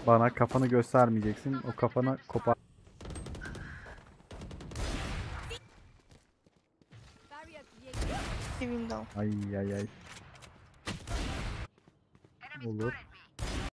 Bana kafanı göstermeyeceksin. O kafanı kopar. The window. Ay ay ay. Olur.